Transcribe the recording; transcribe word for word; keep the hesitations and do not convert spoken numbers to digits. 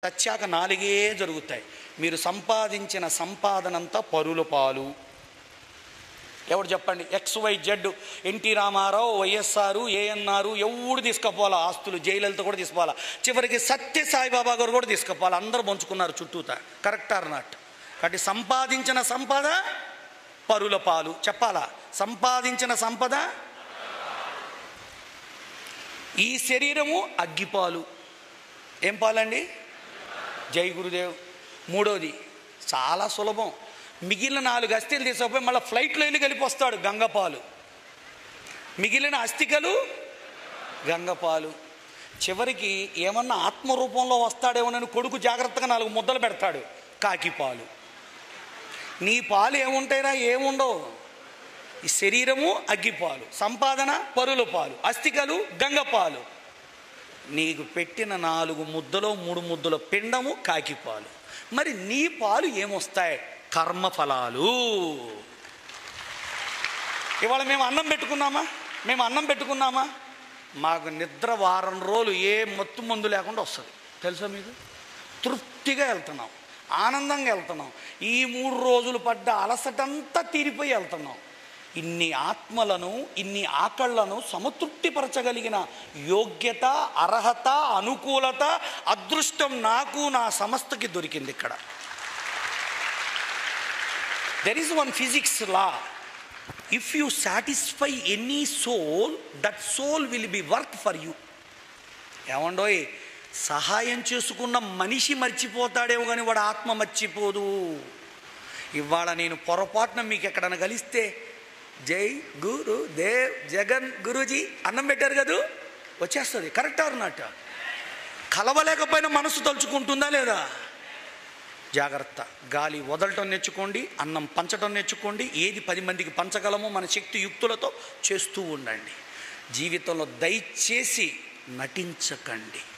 చచ్చాక నాలుగే జరుగుతాయి. మీరు సంపాదించిన సంపాదనంతా పరుల పాలు. ఎవరు చెప్పండి? X Y Z, N T Rama Rao, YSR, ANR ఎవడు తీసుకుపోవాలా? ఆస్తులు జైలలిత కూడా తీసుకోవాలా, చివరికి సత్య సాయిబాబా గారు కూడా తీసుకుపోవాలి. అందరూ పంచుకున్నారు చుట్టూతా. Correct or not? కాబట్టి సంపాదించిన సంపద పరుల పాలు. చెప్పాలా? సంపాదించిన సంపద. ఈ శరీరము అగ్గిపాలు. ఏం పాలండి? జై గురుదేవ్. మూడోది చాలా సులభం. మిగిలిన నాలుగు అస్థిలు తీసుకుపోయి మళ్ళీ ఫ్లైట్లో వెళ్ళి కలిపి వస్తాడు, గంగపాలు. మిగిలిన అస్థికలు గంగపాలు. చివరికి ఏమన్నా ఆత్మరూపంలో వస్తాడేమోనని కొడుకు జాగ్రత్తగా నాలుగు ముద్దలు పెడతాడు, కాకిపాలు. నీ పాలు ఏముంటాయిరా? ఏముండవు. ఈ శరీరము అగ్గిపాలు, సంపాదన పరుల పాలు, అస్థికలు గంగపాలు. నీకు పెట్టిన నాలుగు ముద్దలో మూడు ముద్దల పిండము కాకిపాలు. మరి నీ పాలు ఏమొస్తాయి? కర్మఫలాలు. ఇవాళ మేము అన్నం పెట్టుకున్నామా? మేము అన్నం పెట్టుకున్నామా? మాకు నిద్ర వారం రోజులు ఏ మత్తు మందు లేకుండా వస్తుంది. తెలుసా మీకు? తృప్తిగా వెళ్తున్నాం, ఆనందంగా వెళ్తున్నాం. ఈ మూడు రోజులు పడ్డ అలసటంతా తీరిపోయి వెళ్తున్నాం. ఇన్ని ఆత్మలను, ఇన్ని ఆకళ్లను సమతృప్తిపరచగలిగిన యోగ్యత, అర్హత, అనుకూలత, అదృష్టం నాకు, నా సంస్థకి దొరికింది ఇక్కడ. There is one physics law. If you satisfy any soul, that soul will be work for you. ఏమండోయ్, సహాయం చేసుకున్న మనిషి మర్చిపోతాడేమో కానీ వాడు ఆత్మ మర్చిపోదు. ఇవాళ నేను పొరపాటున మీకు ఎక్కడన్నా కలిస్తే జై గురు దేవ్ జగన్ గురూజీ అన్నం పెట్టారు కదా, వచ్చేస్తుంది. Correct or not? కలవలేకపోయినా మనసు తలుచుకుంటుందా లేదా? జాగ్రత్త. గాలి వదలటం నేర్చుకోండి, అన్నం పంచటం నేర్చుకోండి. ఏది పది మందికి పంచగలమో మన శక్తి యుక్తులతో చేస్తూ ఉండండి. జీవితంలో దయచేసి నటించకండి.